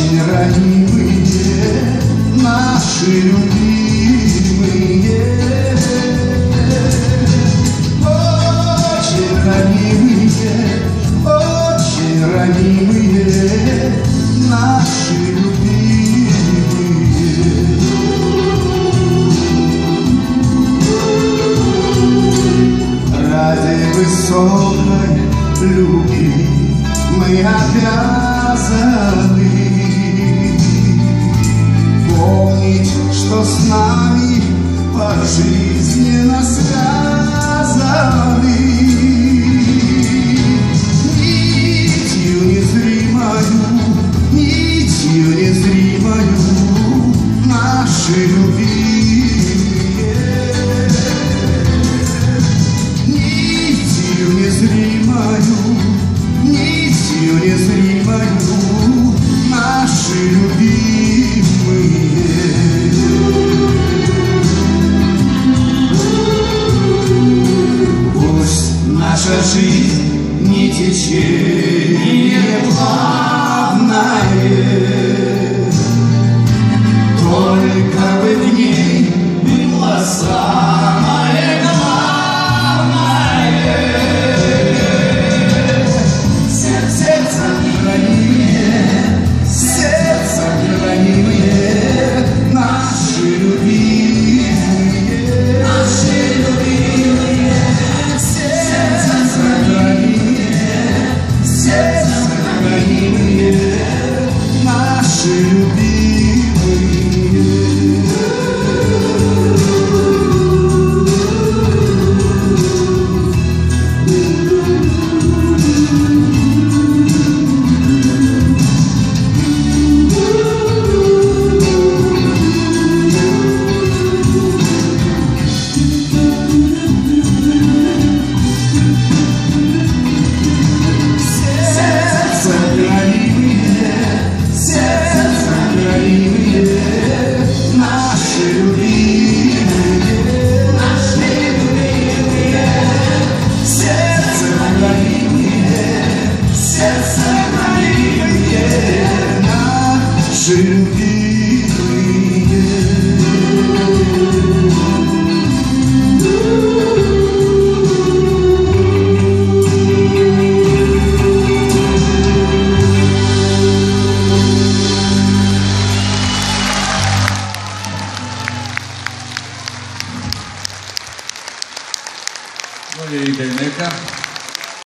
Очень ранимые наши любимые, очень ранимые наши любимые. Ради высокой любви мы обязаны помнить, что с нами пожизненно связаны нитью незримою наши любимые, нитью незримою наши любимые. Пусть наша жизнь не течение плавное, только бы в ней было самое главное. Сердцем ранимые наши любимые, сердцем ранимые наши любимые.